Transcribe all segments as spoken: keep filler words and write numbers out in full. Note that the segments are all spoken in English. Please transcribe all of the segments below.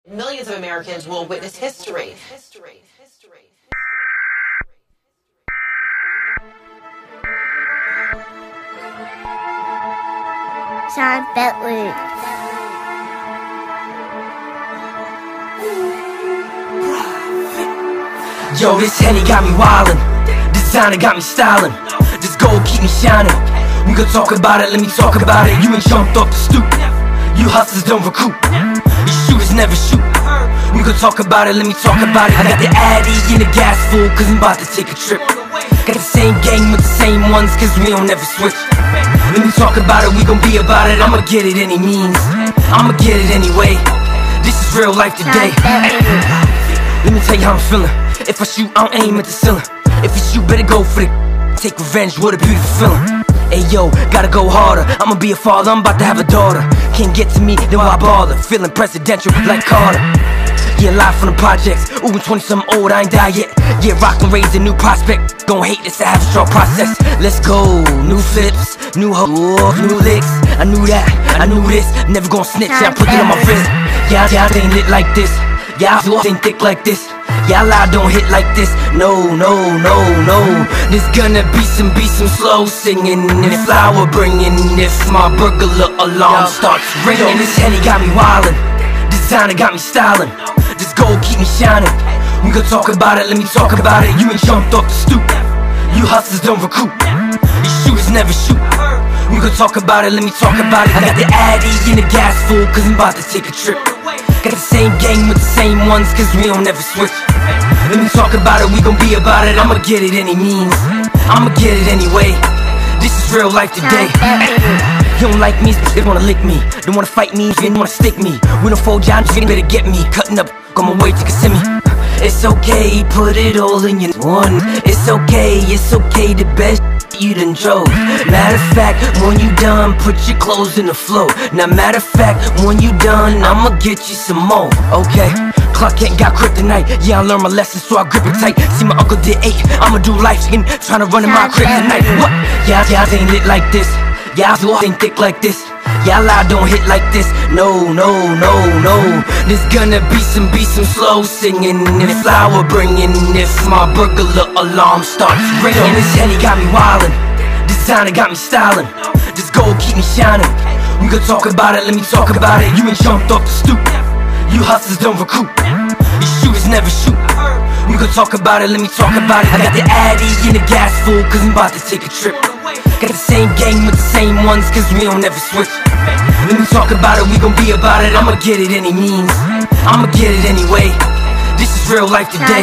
Millions of Americans will witness history. Sean Bentley. Yo, this Henny got me wildin', designer got me styling. This gold keep me shining. We gon' talk about it, let me talk about it. You ain't jumped off the stoop, you hustlers don't recruit, you shooters never shoot. We gon' talk about it, let me talk about it. I got the Addy in the gas full, cause I'm about to take a trip. Got the same gang with the same ones, cause we don't never switch. Let me talk about it, we gon' be about it. I'ma get it any means, I'ma get it anyway. This is real life today. Let me tell you how I'm feeling. If I shoot, I don't aim at the ceiling. If you shoot, better go for the take revenge, what a beautiful feeling. Hey yo, gotta go harder. I'ma be a father, I'm about to have a daughter. Can't get to me, then why bother? Feeling presidential like Carter. Yeah, live from the projects. Ooh, I'm twenty-something old, I ain't died yet. Yeah, rock and raise a new prospect. Gon' hate this, I have a strong process. Let's go, new flips, new hoes, new licks. I knew that, I knew this. Never gon' snitch, I put it on my wrist. Yeah, y'all ain't lit like this. Y'all ain't thick like this. Y'all lie don't hit like this. No, no, no, no. There's gonna be some, be some slow singing and flower bringing. If my burglar alarm starts ringing. Yo, this Henny got me wildin', designer got me styling. This gold keep me shining. We gon' talk about it, let me talk about it. You ain't jumped off the stoop, you hustlers don't recruit, you shooters never shoot. We gon' talk about it, let me talk about it. I got the Addy in the gas full, cause I'm about to take a trip. Got the same gang with the same ones, cause we don't never switch. Let me talk about it, we gon' be about it. I'ma get it any means, I'ma get it anyway. This is real life today. You don't like me, they wanna lick me. They wanna fight me, they wanna stick me. We don't fold John, you better get me. Cutting up on my way to Kissimmee. It's okay, put it all in your one. It's okay, it's okay, the best you done drove. Matter of fact, when you done, put your clothes in the flow. Now matter of fact, when you done, I'ma get you some more. Okay, Clark Kent got kryptonite. Yeah, I learned my lesson, so I grip it tight. See, my uncle did eight, I'ma do life skin, tryna run in my kryptonite. What? Y'all ain't lit like this. Y'all ain't thick like this. Y'all lie don't hit like this. No, no, no, no. There's gonna be some, be some slow singing and flower bringing. If my burglar alarm starts ringing. Yo, this Henny got me wildin', designer got me styling. This gold keep me shining. We gon' talk about it, let me talk about it. You ain't jumped off the stoop, you hustlers don't recruit, you shooters never shoot. We gon' talk about it, let me talk about it. I got the Addy in the gas full, cause I'm about to take a trip. Got the same gang with the same ones, cause we don't never switch. Let me talk about it, we gon' be about it. I'ma get it any means, I'ma get it anyway. This is real life today.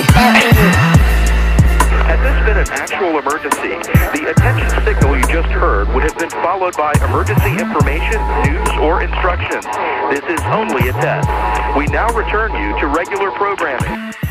Had this been an actual emergency, the attention signal you just heard would have been followed by emergency information, news, or instructions. This is only a test. We now return you to regular programming.